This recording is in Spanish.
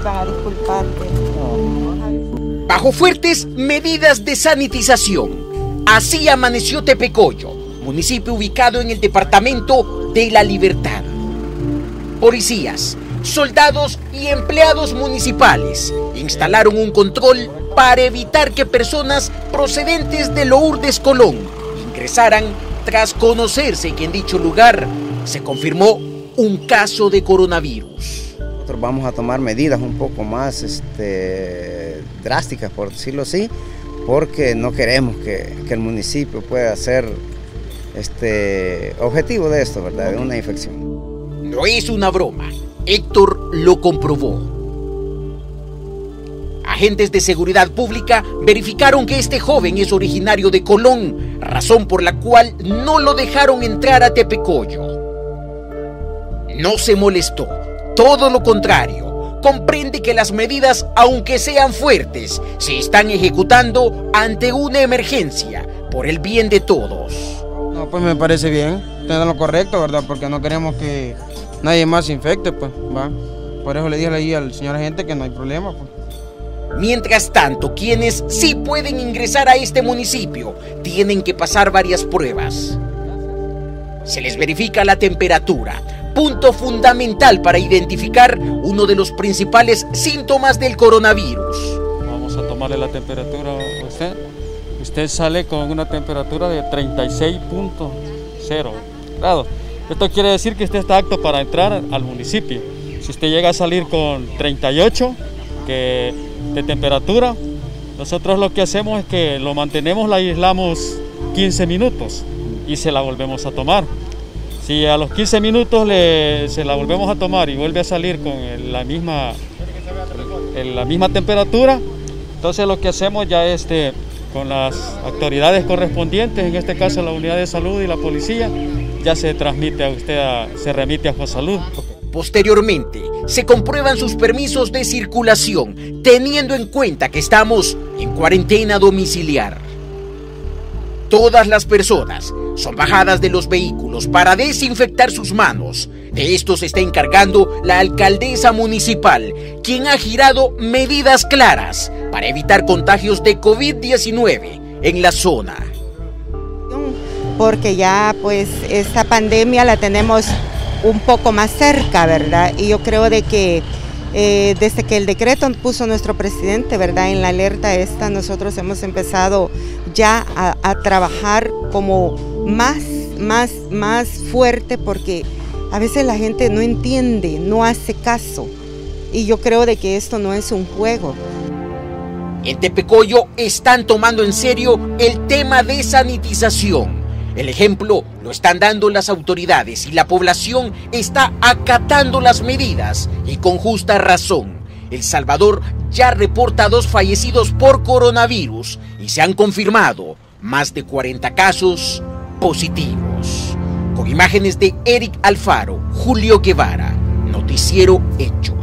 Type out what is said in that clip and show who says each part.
Speaker 1: van a disculpar.
Speaker 2: Bajo fuertes medidas de sanitización, así amaneció Tepecoyo, municipio ubicado en el departamento de La Libertad. Policías, soldados y empleados municipales instalaron un control para evitar que personas procedentes de Lourdes Colón ingresaran tras conocerse que en dicho lugar se confirmó un caso de coronavirus.
Speaker 3: Nosotros vamos a tomar medidas un poco más drásticas, por decirlo así, porque no queremos que el municipio pueda ser objetivo de esto, ¿verdad? De una infección.
Speaker 2: No es una broma, Héctor lo comprobó. Agentes de seguridad pública verificaron que este joven es originario de Colón, razón por la cual no lo dejaron entrar a Tepecoyo. No se molestó, todo lo contrario, comprende que las medidas, aunque sean fuertes, se están ejecutando ante una emergencia, por el bien de todos.
Speaker 4: No, pues me parece bien, tener lo correcto, ¿verdad? Porque no queremos que nadie más se infecte, pues, ¿va? Por eso le dije ahí al señor agente que no hay problema, pues.
Speaker 2: Mientras tanto, quienes sí pueden ingresar a este municipio tienen que pasar varias pruebas. Se les verifica la temperatura, punto fundamental para identificar uno de los principales síntomas del coronavirus.
Speaker 5: Vamos a tomarle la temperatura a usted. Usted sale con una temperatura de 36.0 grados. Esto quiere decir que usted está apto para entrar al municipio. Si usted llega a salir con 38 de temperatura, nosotros lo que hacemos es que lo mantenemos, la aislamos 15 minutos y se la volvemos a tomar. Si a los 15 minutos se la volvemos a tomar y vuelve a salir con la misma temperatura, entonces lo que hacemos ya es con las autoridades correspondientes, en este caso la unidad de salud y la policía, ya se transmite a usted, se remite a Fosalud.
Speaker 2: Posteriormente, se comprueban sus permisos de circulación, teniendo en cuenta que estamos en cuarentena domiciliar. Todas las personas son bajadas de los vehículos para desinfectar sus manos. De esto se está encargando la alcaldesa municipal, quien ha girado medidas claras para evitar contagios de COVID-19 en la zona.
Speaker 1: Porque ya pues esta pandemia la tenemos un poco más cerca, ¿verdad? Y yo creo de que desde que el decreto puso nuestro presidente, ¿verdad? En la alerta esta, nosotros hemos empezado ya a trabajar como más fuerte, porque a veces la gente no entiende, no hace caso. Y yo creo de que esto no es un juego.
Speaker 2: En Tepecoyo están tomando en serio el tema de sanitización. El ejemplo lo están dando las autoridades y la población está acatando las medidas y con justa razón. El Salvador ya reporta 2 fallecidos por coronavirus y se han confirmado más de 40 casos positivos. Con imágenes de Eric Alfaro, Julio Guevara, Noticiero Hecho.